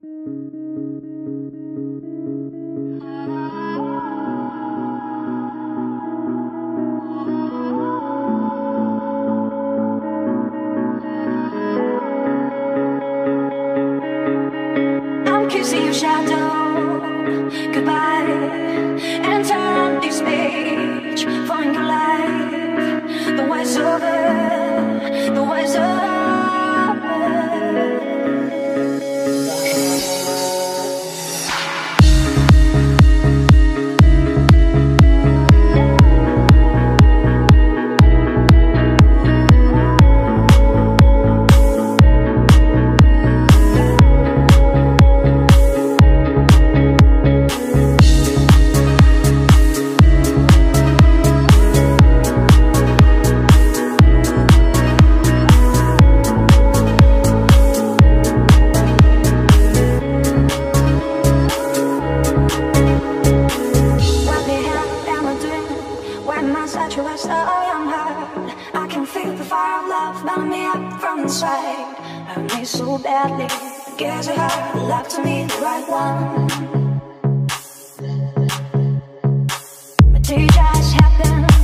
I'm kissing your shadow goodbye, and turn this page, find your life. The wise over, the wise over. I can feel the fire of love burning me up from inside. Hurt me so badly, guess it hurt. Love to me the right one, but it just happened.